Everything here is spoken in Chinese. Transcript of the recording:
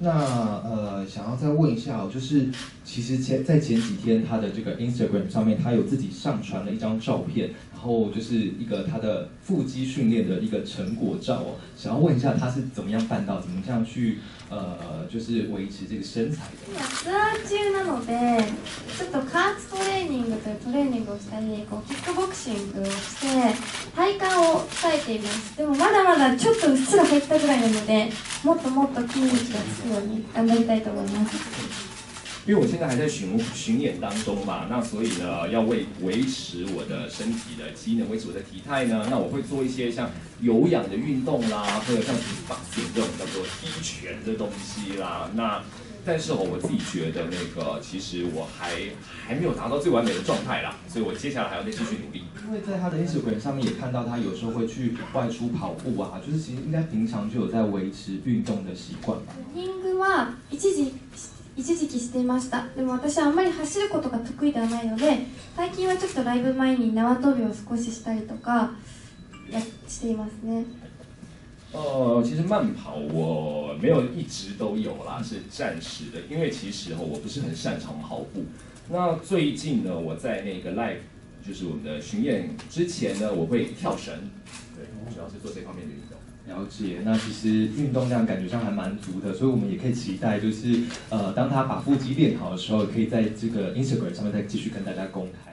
那想要再问一下哦，就是其实在前几天他的这个 Instagram 上面，他有自己上传了一张照片，然后就是一个他的腹肌训练的一个成果照哦。想要问一下他是怎么样办到，怎么样去就是维持这个身材的？ 今ツアー中なので、ちょっと加圧トレーニングというトレーニングをしたり、キックボクシングをして体幹を鍛えています。でもまだまだちょっとうっすら減ったぐらいなので、もっともっと筋肉がつくように頑張りたいと思います。 因为我现在还在巡演当中嘛，那所以呢，要维持我的身体的机能，维持我的体态呢，那我会做一些像有氧的运动啦，或者像boxing这种叫做踢拳的东西啦。那但是我自己觉得那个其实我还没有达到最完美的状态啦，所以我接下来还要再继续努力。 因为在他的 Instagram 上面也看到他有时候会去外出跑步啊，就是其实应该平常就有在维持运动的习惯吧。 ランニングは一時期していました。でも私はあんまり走ることが得意ではないので、最近はちょっとライブ前に縄跳びを少ししたりとかしていますね。 其实慢跑我没有一直都有啦，是暂时的，因为其实我不是很擅长跑步。那最近呢，我在那个 live 就是我们的巡演之前呢，我会跳绳，对，主要是做这方面的运动。 了解，那其实运动量感觉上还蛮足的，所以我们也可以期待，就是当他把腹肌练好的时候，可以在这个 Instagram 上面再继续跟大家公开。